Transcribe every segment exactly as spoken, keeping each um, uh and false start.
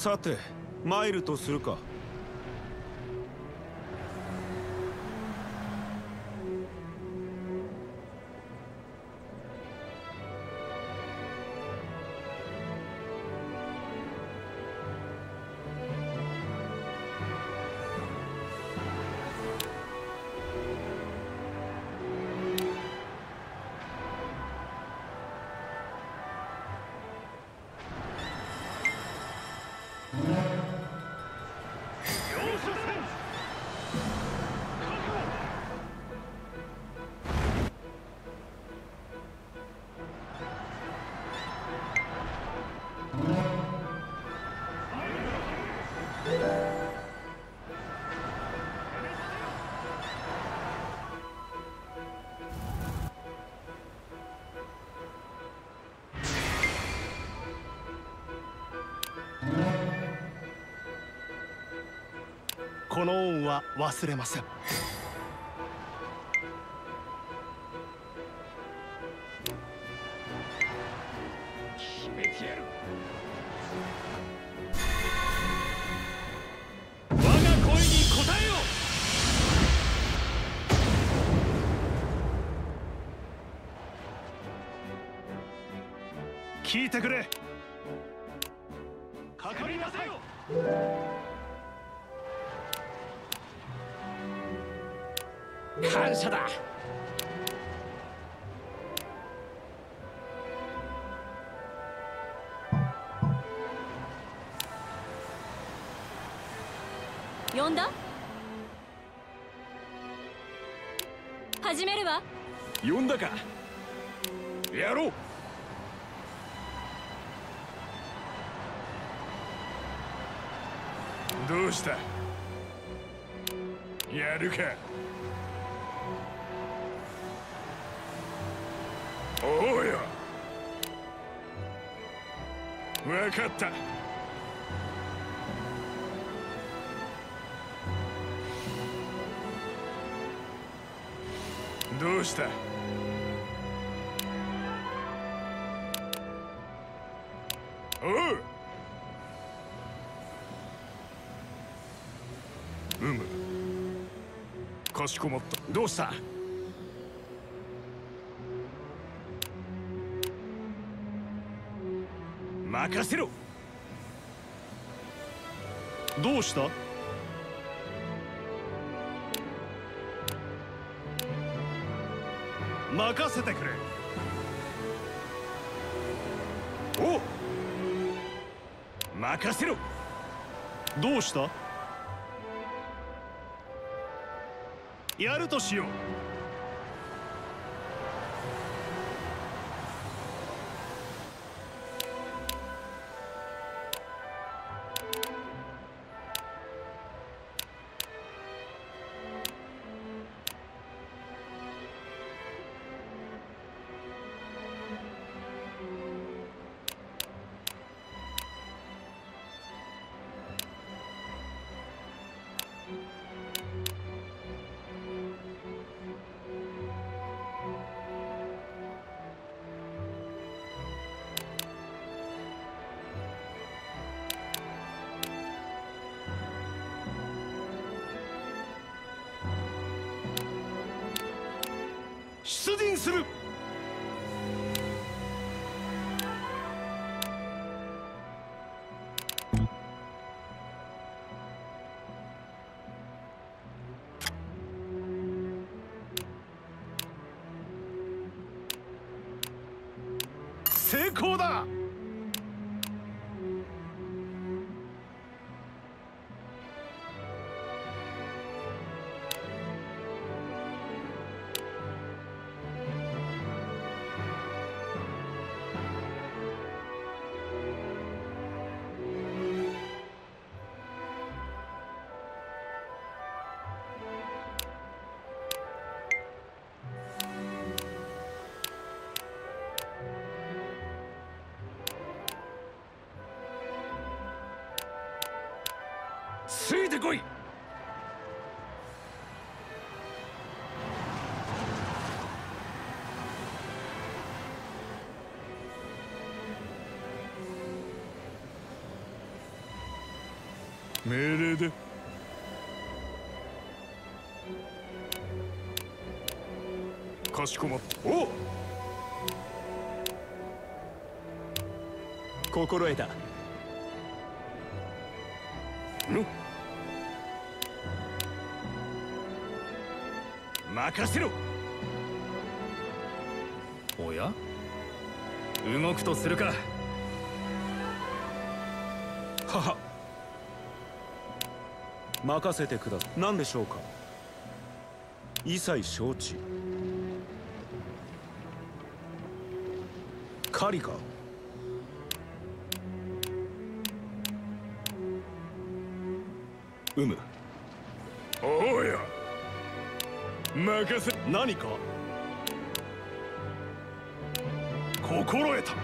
さて参るとするか。 この恩は忘れません。 決めてやる。我が声に応えよ。 聞いてくれ。 かかりなさいよ。感謝だ。 呼んだ？始めるわ。 呼んだか。やろう。どうした？やるか。おうよ。わかった。どうした？おう。うむ。かしこまった。どうした？任せろ。 どうした？任せてくれ。 おう。任せろ。 どうした？やるとしよう。出陣する。成功だ。 ついてこい。 命令で。かしこまった。 おう、心得た。 ぬ任せろ。おや、動くとするか。 はは、任せてください。何でしょうか。一切承知。狩りか。うむ。 おや、任せ。 何か心得た。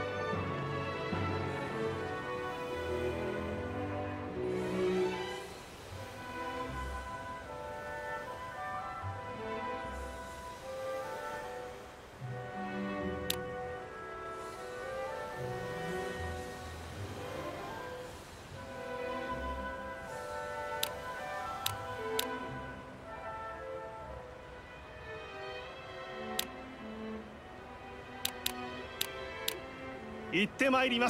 行ってまいります。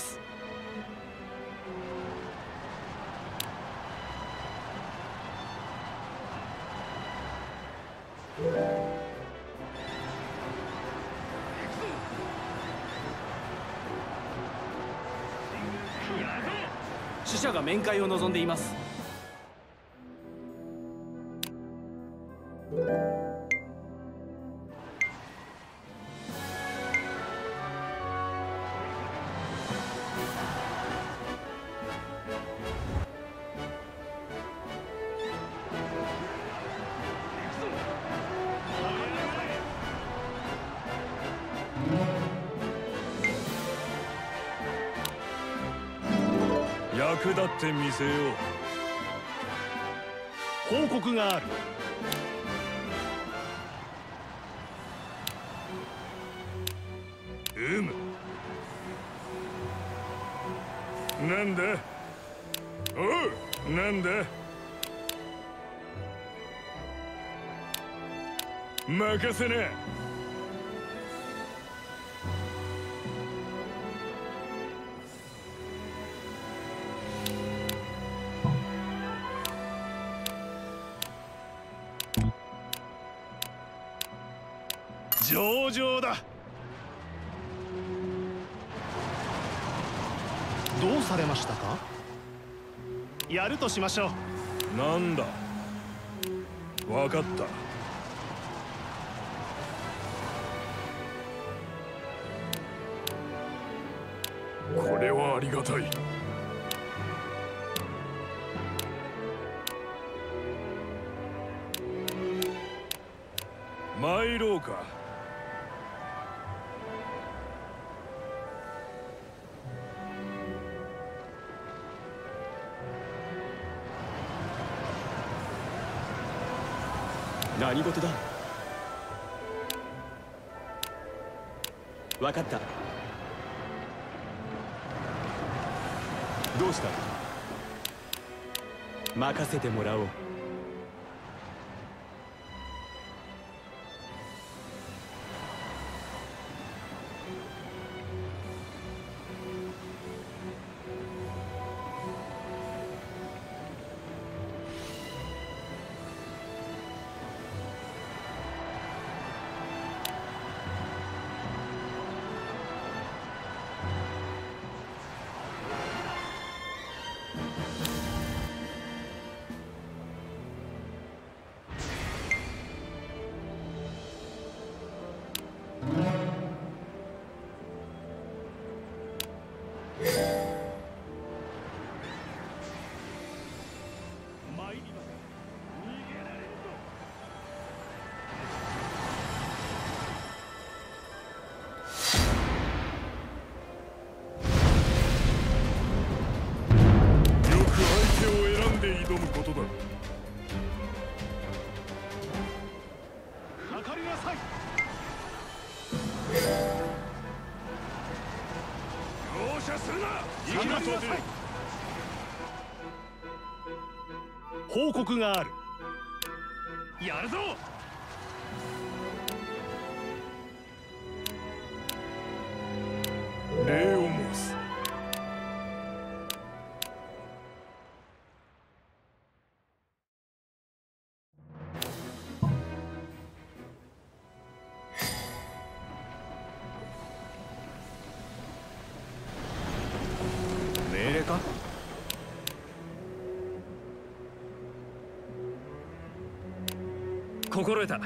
使者が面会を望んでいます。 役立ってみせよう。 報告がある。 うむ。なんだ。おう、なんだ。任せな。 上々だ。どうされましたか。やるとしましょう。 なんだ。わかった。これはありがたい。参ろうか。 何事だ。分かった。どうした。任せてもらおう。 挑むことだ。 かかりなさい。 容赦するな。 行きなさい。 報告がある。やるぞ。 礼を申す。 命令か？ 心得た。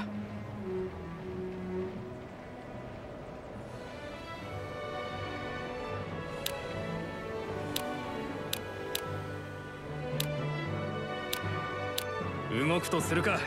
動くとするか。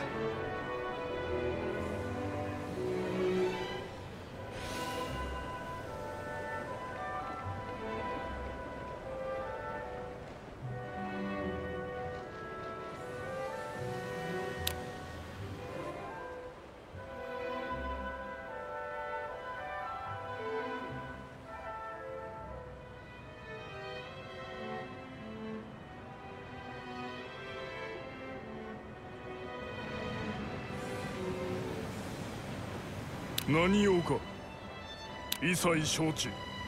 何用か。一切承知。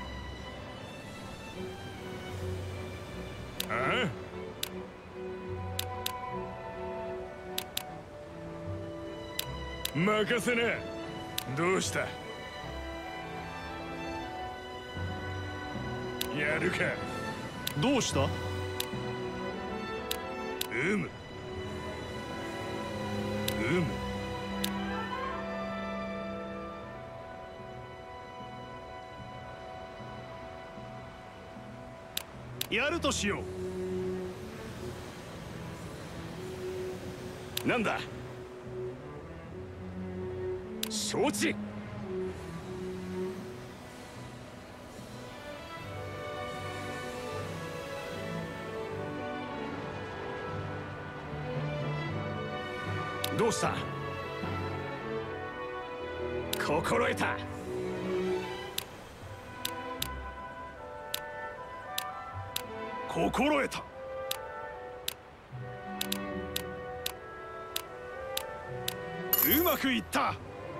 ああ、任せな。どうした。やるか。 どうした？ うむうむ。 やるとしよう。なんだ。承知。どうした。心得た。 心得た。うまくいった。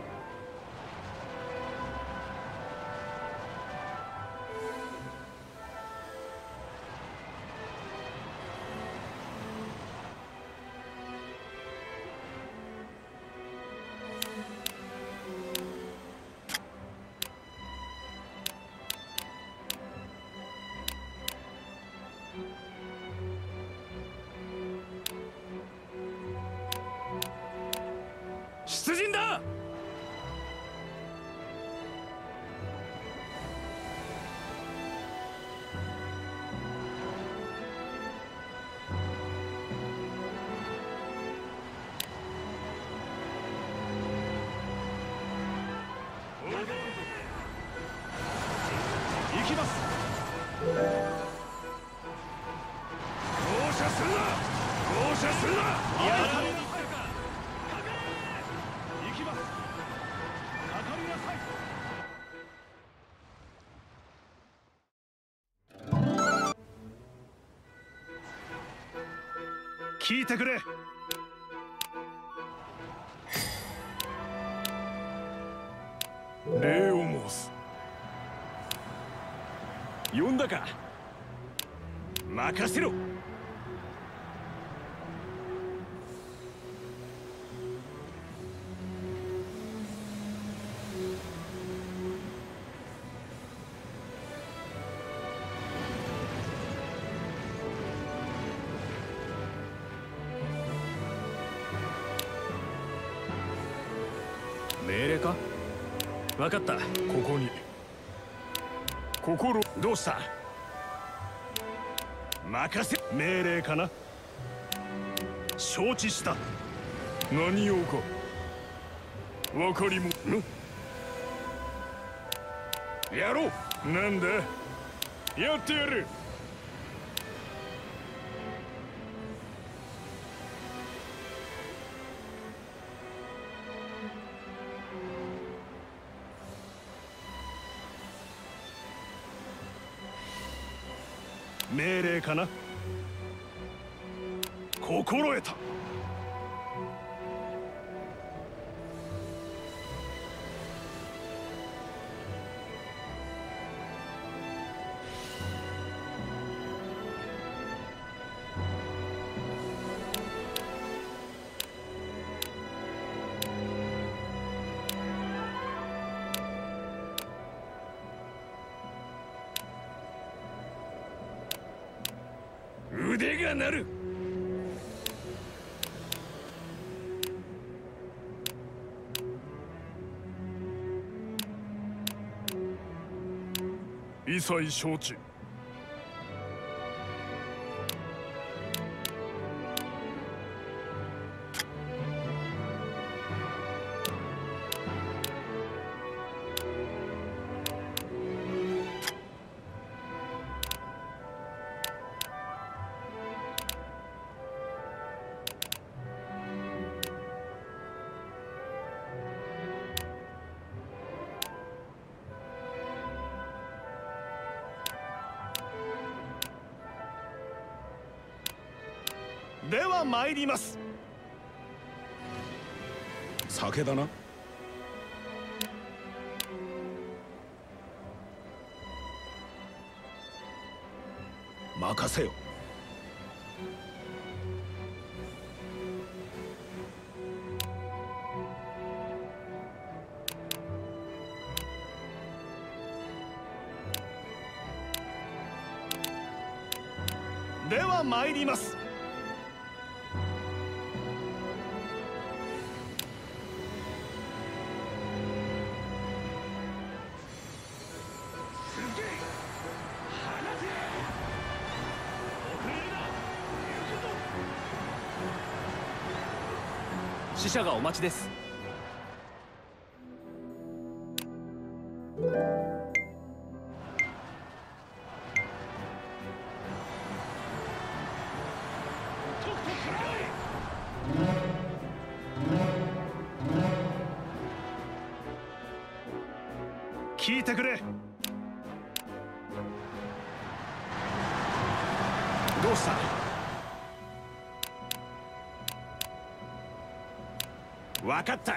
出陣だ。 行きます。 放射するな。放射するな。 やられなさいか。行きます。かかりなさい。聞いてくれ。 礼を申す。 呼んだか。 任せろ。 命令か。分かった。 ここに。心。 どうした。任せ。 命令かな。承知した。 何用か。わかりも。 やろう。 なんだ。やってやる。 命令かな。 心得た。腕が鳴る。一切承知。では参ります。 酒だな。任せよ。 では参ります。 死者がお待ちです。 聞いてくれ。 どうした。分かった。 ど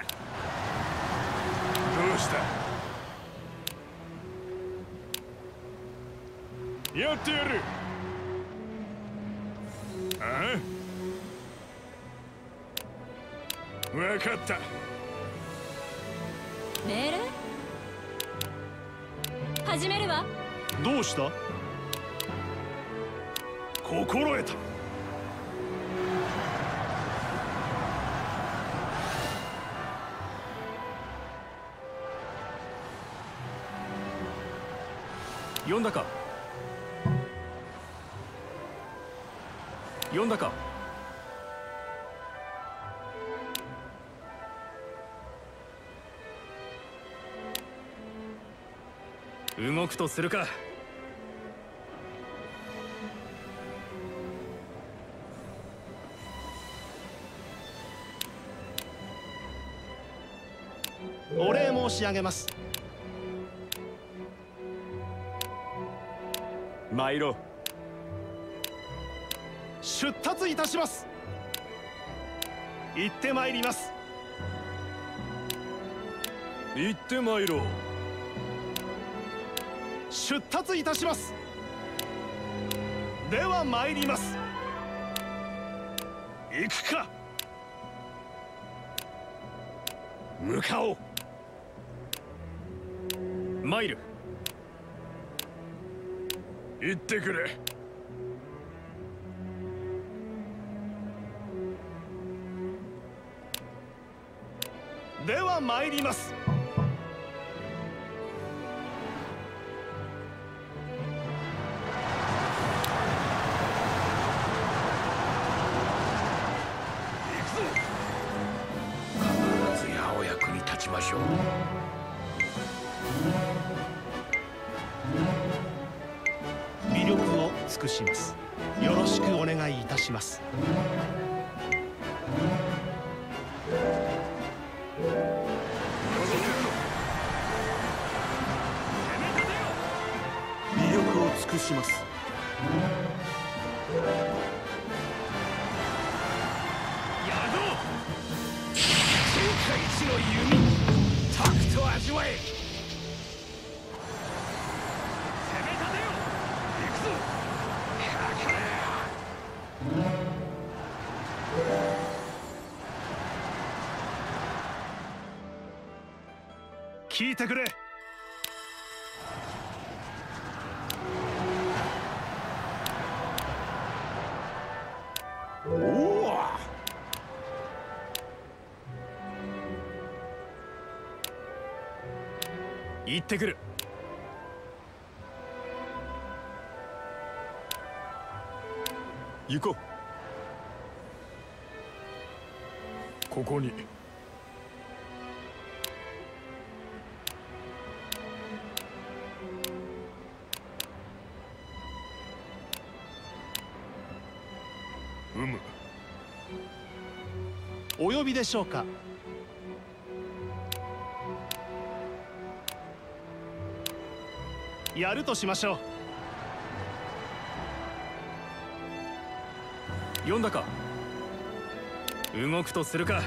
うした。やってやる。ああ、分かった。 命令始めるわ。 どうした。心得た。 呼んだか。呼んだか。動くとするか。 お礼申し上げます。 参ろう。 出立いたします。 行ってまいります。 行って参ろう。 出立いたします。 では参ります。行くか。向かおう。 参る。 行ってくれ。では参ります。 必ずやお役に立ちましょう。 魅力を尽くします。よろしくお願いいたします。 魅力を尽くします。 弓タクト味わえ。攻め立てよ。行くぞ。かかれ。 聞いてくれ。 おお。 行ってくる。 行こう。 ここに。うむ。 お呼びでしょうか。やるとしましょう。 呼んだか。動くとするか。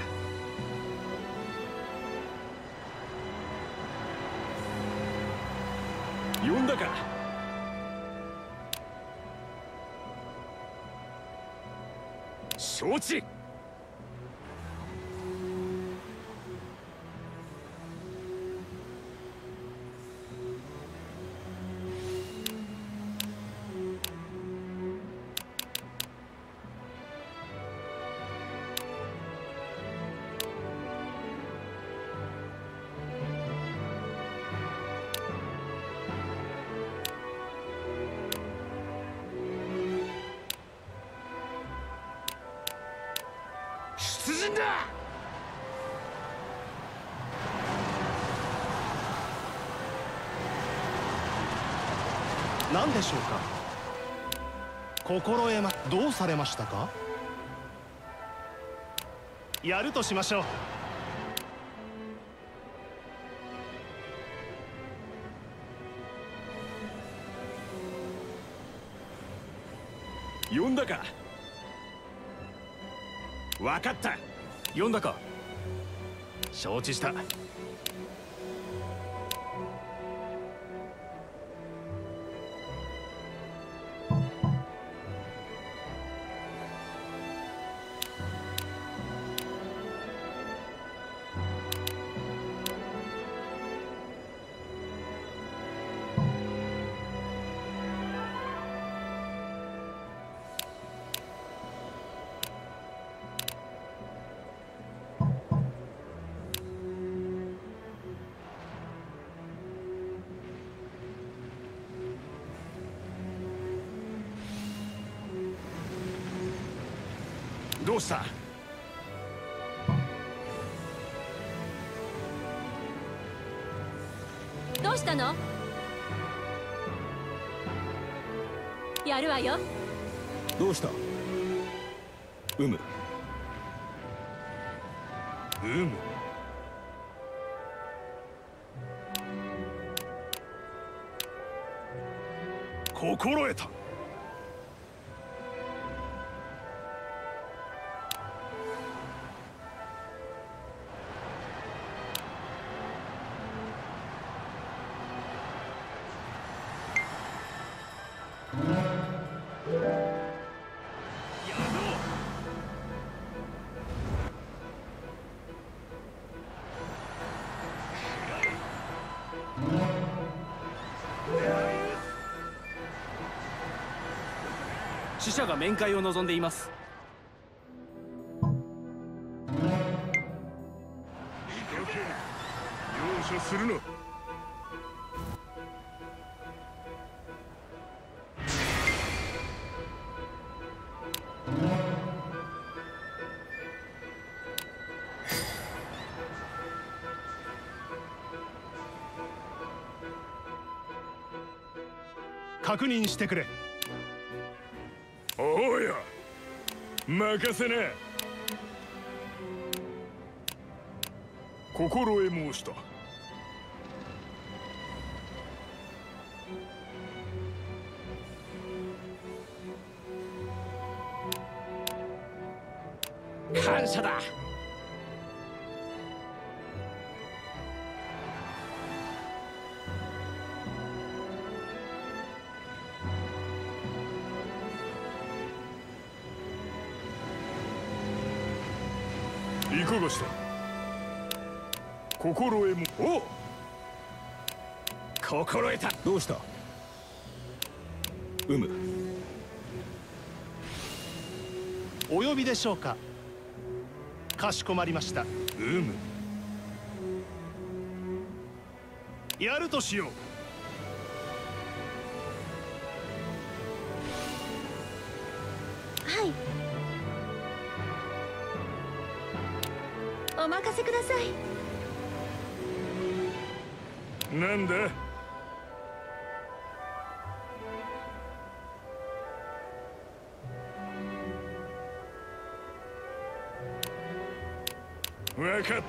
呼んだか。承知。出陣だ。 何でしょうか。心得まどうされましたか。やるとしましょう。 呼んだか。分かった。 呼んだか。 承知した。 どうした。 どうしたの。やるわよ。 どうした。うむ。 うむ。心得た。 使者が面会を望んでいます。 容赦するな。 確認してくれ。 おうや、任せな。心得申した。 感謝だ。 いかがした。心得も。 おう、心得た。 どうしたうむ。 お呼びでしょうか。かしこまりました。 うむ。 やるとしよう。 はい、お任せください。 なんだ。わかった。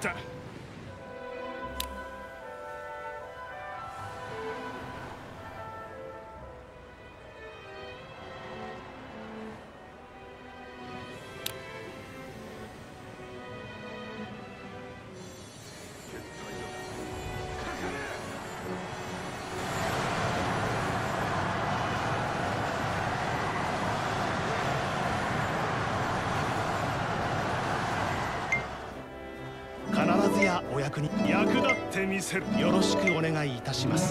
必ずやお役に役立ってみせる。 よろしくお願いいたします。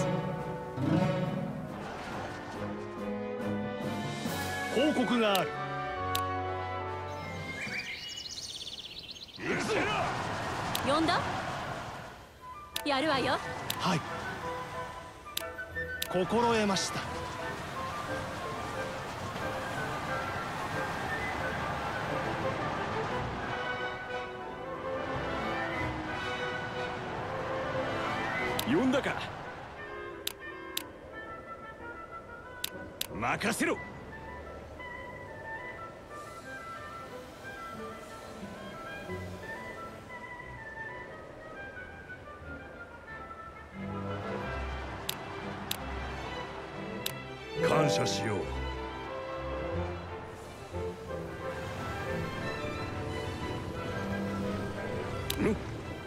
報告がある。 呼んだ？やるわよ。 はい、心得ました。 呼んだか。任せろ。 感謝しよう。 ぬ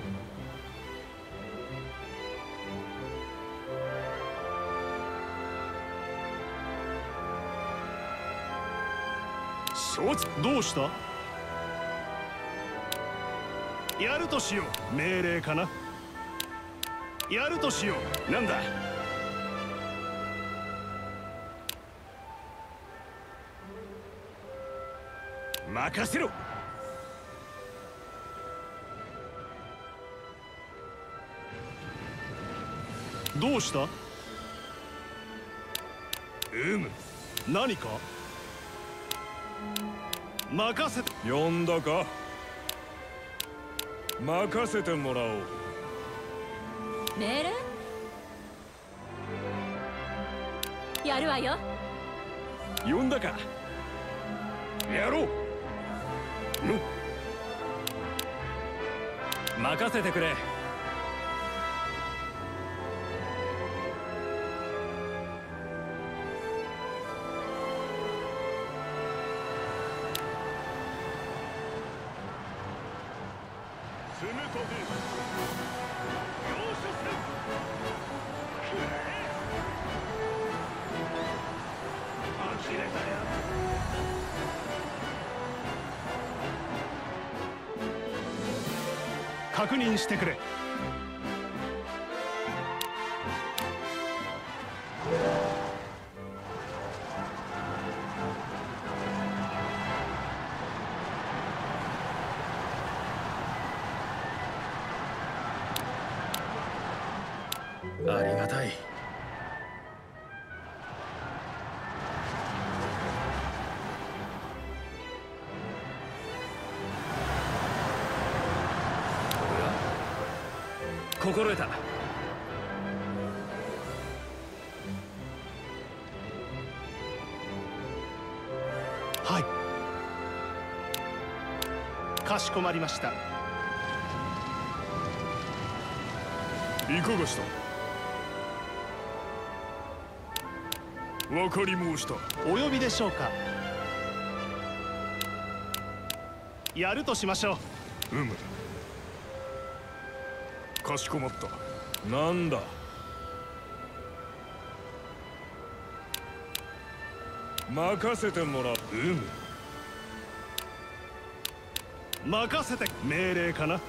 承知。 どうした。やるとしよう。命令かな。やるとしよう。 なんだ。任せろ。 どうした。 うむ。 何か。任せて。 呼んだか。任せてもらおう。 命令？やるわよ。 呼んだか。やろう。ぬ任せてくれ。 攻めたで。 容赦せん。呆れたよ。 確認してくれ。 ありがたい。心得た。 はい、かしこまりました。 いかがした。わかり申した。 お呼びでしょうか。やるとしましょう。 うむ。かしこまった。なんだ。任せてもらう。うむ。 任せて。命令かな。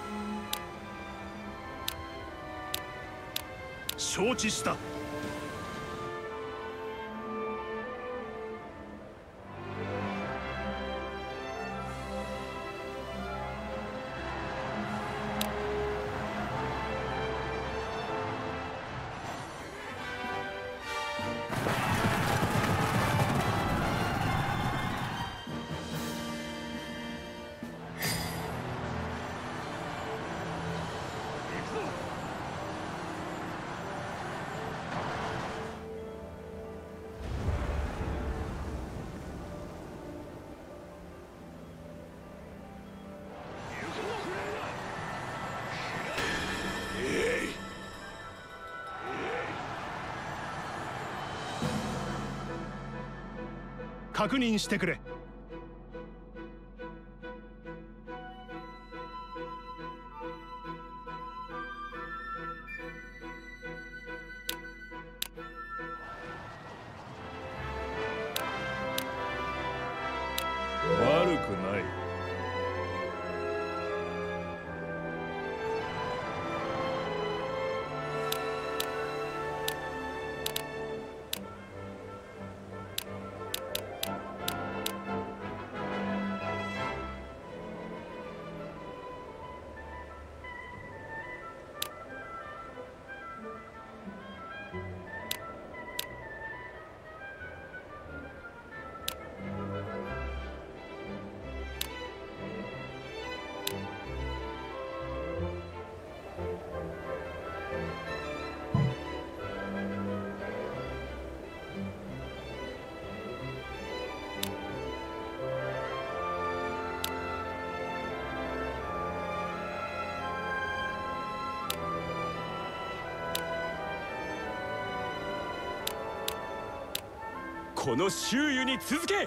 承知した。確認してくれ。 悪くない。 この周囲に続け。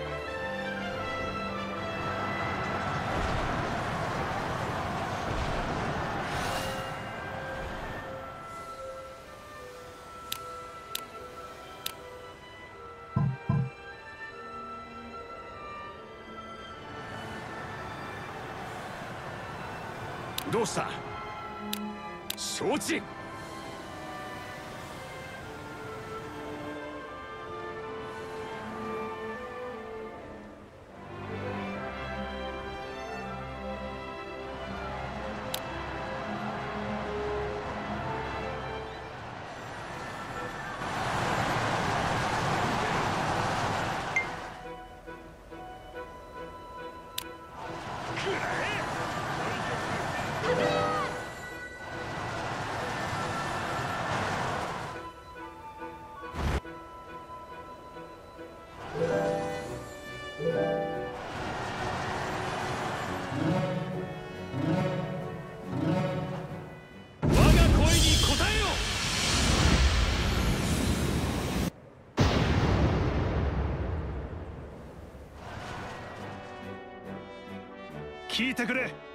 どうした？承知。 聞いてくれ。